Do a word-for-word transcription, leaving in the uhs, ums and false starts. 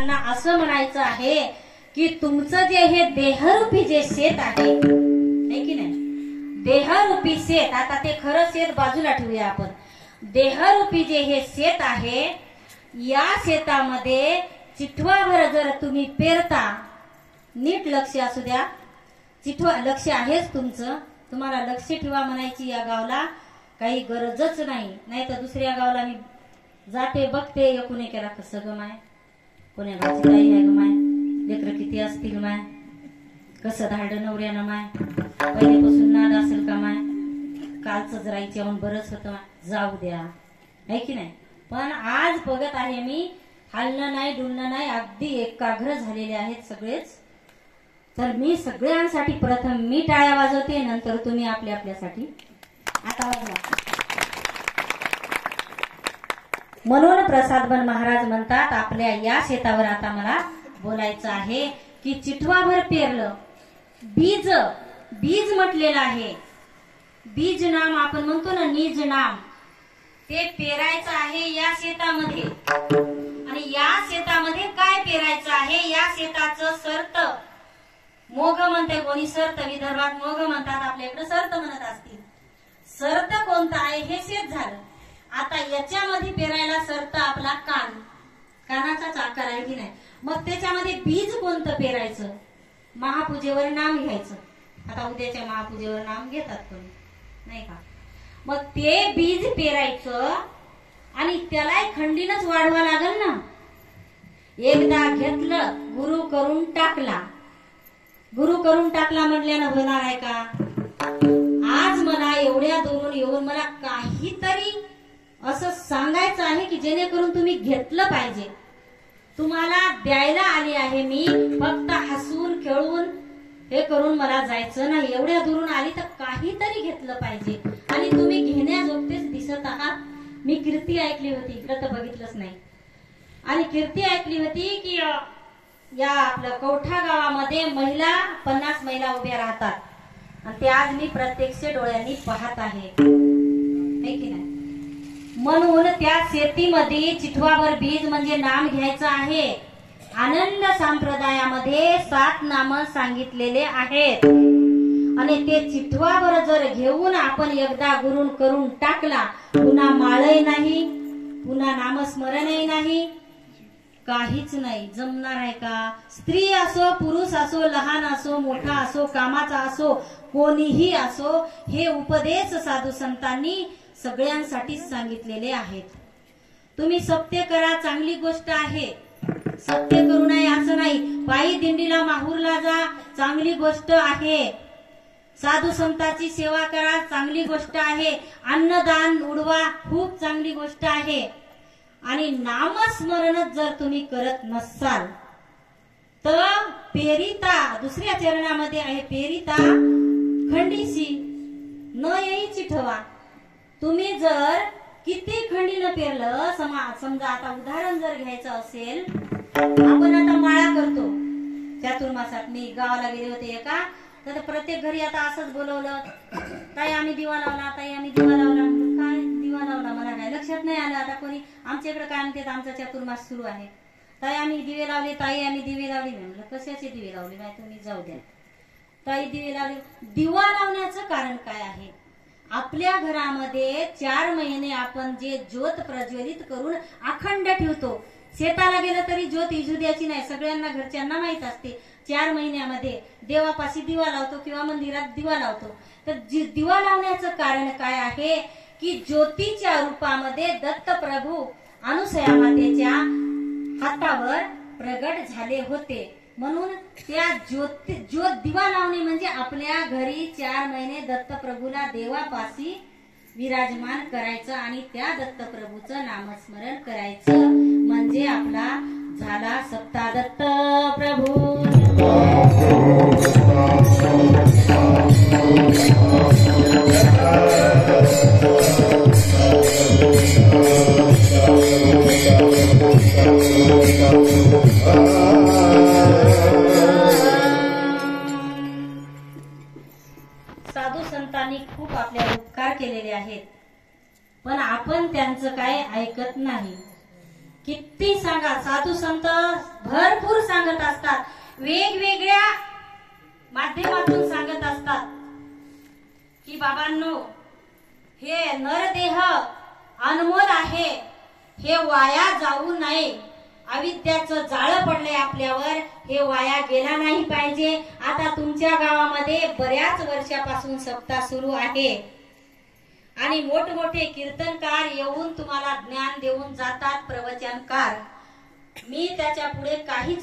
त्यांना असं म्हणायचं आहे की तुमचं जे हे देहरूपी जे शेत आहे की नाही, देहरूपी शेत, आता ते खरं शेत बाजूला ठेवूया आपण. देहरूपी जे हे शेत आहे, या शेतामध्ये चिठवाभर जर तुम्ही पेरता, नीट लक्ष असू द्या, चिठवा लक्ष आहेच तुमचं, तुम्हाला लक्ष ठेवा म्हणायची या गावला काही गरजच नाही. नाही तर दुसऱ्या गावला मी जाते बघते, एकूण एकेला कसं ग माय, कोण्या गावची ताई आहे ग माय, लेकरं किती असतील माय, कसं धाडं नवऱ्यानं माय, पहिल्यापासून नाद असेल का माय, कालच जरायची म्हणून बरंच होतं माय, जाऊ द्या, आहे की नाही. पण आज बघत आहे मी, हलणं नाही डुलणं नाही, अगदी एकाग्र झालेले आहेत सगळेच. तर मी सगळ्यांसाठी प्रथम मी टाळ्या वाजवते, नंतर तुम्ही आपल्या आपल्यासाठी. आता वाजवा. म्हणून प्रसादबन महाराज म्हणतात, आपल्या या शेतावर आता मला बोलायचं आहे की चिठवाभर पेरलं, बीज बीज म्हटलेलं आहे, बीज नाम आपण म्हणतो ना, निज नाम, ते पेरायचं आहे या शेतामध्ये. आणि या शेतामध्ये काय पेरायचं आहे, या शेताचं सर्त, मोघ म्हणते कोणी सर्त, विदर्भात मोघ म्हणतात, आपल्याकडे सर्त म्हणत असतील. सर्त कोणतं आहे हे शेत झालं. आता याच्यामध्ये पेरायला सर्त आपला कान, कानाचाच आकार आहे की नाही. मग त्याच्यामध्ये बीज कोणतं पेरायचं, महापूजेवर नाम घ्यायचं. आता उद्याच्या महापूजेवर नाम घेतात कोणी, नाही का. मग ते बीज पेरायचं आणि त्याला खंडीनच वाढवा लागल ना. एकदा घेतलं, गुरु करून टाकला, गुरु करून टाकला म्हटल्यानं होणार आहे का. आज मला एवढ्या दूरून येऊन मला काहीतरी असं सांगायचं आहे की जेणेकरून तुम्ही घेतलं पाहिजे. तुम्हाला द्यायला आली आहे मी, फक्त हसून खेळून हे करून मला जायचं नाही. एवढ्या दूरून आली तर काहीतरी घेतलं पाहिजे. आणि तुम्ही घेण्याजोगतेच दिसत आहात. मी कीर्ती ऐकली होती, इकडं तर बघितलंच नाही. आणि कीर्ती ऐकली होती की या आपल्या कवठा गावामध्ये महिला, पन्नास महिला उभ्या राहतात. आणि ते आज मी प्रत्यक्ष डोळ्यांनी पाहत आहे, की नाही. म्हणून त्या शेतीमध्ये चिठवाभर बीज म्हणजे नाम घ्यायचं आहे. आनंद संप्रदायामध्ये सात नाम सांगितलेले आहेत. आणि ते चिठवाभर जर घेऊन आपण एकदा गुरुन करून टाकला, पुन्हा माळही नाही, पुन्हा नामस्मरणही नाही, काहीच नाही. जमणार आहे का. स्त्री असो, पुरुष असो, लहान असो, मोठा असो, कामाचा असो, कोणीही असो, हे उपदेश साधू संतांनी सगळ्यांसाठी सांगितलेले आहेत. तुम्ही सत्य करा, चांगली गोष्ट आहे. सत्य करू नये असं नाही. पायी दिंडीला माहूरला जा, चांगली गोष्ट आहे. साधू संतांची सेवा करा, चांगली गोष्ट आहे. अन्नदान उडवा, खूप चांगली गोष्ट आहे. आणि नामस्मरण जर तुम्ही करत नसाल तर पेरिता, दुसऱ्या चरणामध्ये आहे पेरिता खंडीशी न येई चिठवा. तुम्ही जर किती खंडीनं पेरलं, समजा आता उदाहरण जर घ्यायचं असेल, आपण आता माळा करतो चातुर्मासात. मी गावाला गेले होते एका, तर प्रत्येक घरी आता असंच बोलवलं, ताई आम्ही दिवा लावला, ताई आम्ही दिवा लावला. काय दिवा लावला मला काय लक्षात नाही आलं. आता कोणी आमच्या इकडे काय म्हणते, आमचा चातुर्मास सुरू आहे, ताई आम्ही दिवे लावले, ताई आम्ही दिवे लावले. म्हणलं कशाचे दिवे लावले बाय, तुम्ही जाऊ द्या. ताई दिवे लावले. दिवा लावण्याचं कारण काय आहे. आपल्या घरामध्ये चार महिने आपण जे ज्योत प्रज्वलित करून अखंड ठेवतो. शेताला गेलं तरी ज्योत इजू द्यायची नाही, सगळ्यांना घरच्यांना माहित असते. चार महिन्यामध्ये देवापाशी दिवा लावतो किंवा मंदिरात दिवा लावतो. तर दिवा लावण्याचं कारण काय आहे की ज्योतीच्या रूपामध्ये दत्त प्रभू अनुसया मातेच्या हातावर प्रगट झाले होते. म्हणून त्या ज्योत ज्योत दिवा लावणे म्हणजे आपल्या घरी चार महिने दत्त प्रभूला देवापाशी विराजमान करायचं आणि त्या दत्त प्रभूचं नामस्मरण करायचं. म्हणजे आपला झाला सत्ता दत्त प्रभू. साधू संतांनी खूप आपल्यावर उपकार केलेले आहेत, पण आपण त्यांचं काय ऐकत नाही. किती सांगा, साधू संत भरपूर सांगत असतात, वेगवेगळ्या माध्यमातून सांगत असतात की बाबांनो, हे नरदेह अनमोल आहे, हे वाया जाऊ नये. अविद्याचं जाळं पडलंय आपल्यावर, हे वाया गेला नाही पाहिजे. आता तुमच्या गावामध्ये बऱ्याच वर्षापासून सप्ताह सुरू आहे आणि मोठमोठे कीर्तनकार येऊन तुम्हाला ज्ञान देऊन जातात, प्रवचनकार. मी त्याच्या पुढे काहीच